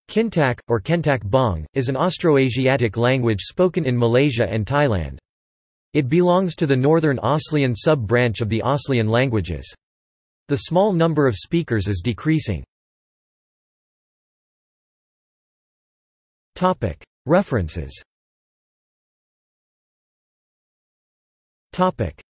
Kintaq, or Kintaq Bong, is an Austroasiatic language spoken in Malaysia and Thailand. It belongs to the Northern Aslian sub-branch of the Aslian languages. The small number of speakers is decreasing. References.